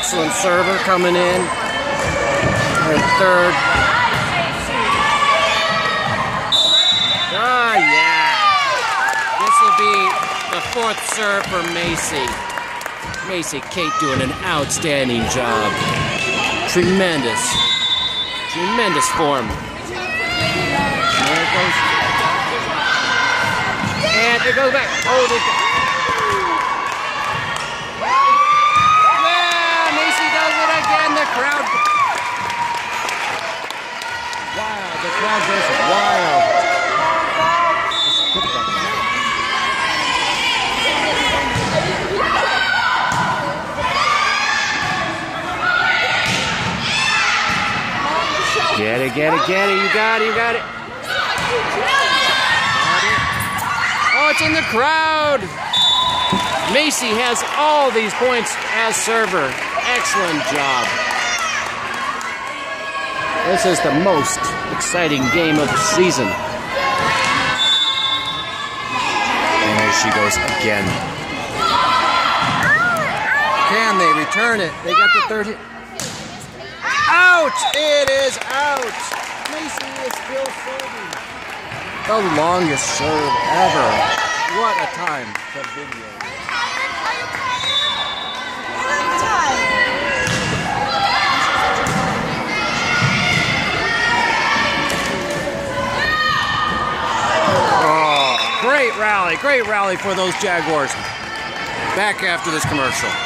excellent server coming in. Her third. Oh, yeah. This will be the fourth serve for Macy. Macy Kate doing an outstanding job. Tremendous form. There it goes. And it goes back. Oh, yeah, Macy does it again. The crowd. Wow, the crowd goes wild. Get it, get it, get it. You got it, you got it. Oh, it's in the crowd. Macy has all these points as server. Excellent job. This is the most exciting game of the season. And there she goes again. Can they return it? They got the third hit. Out! It is out! Macy is still serving. The longest serve ever. What a time for video. Oh, great rally for those Jaguars. Back after this commercial.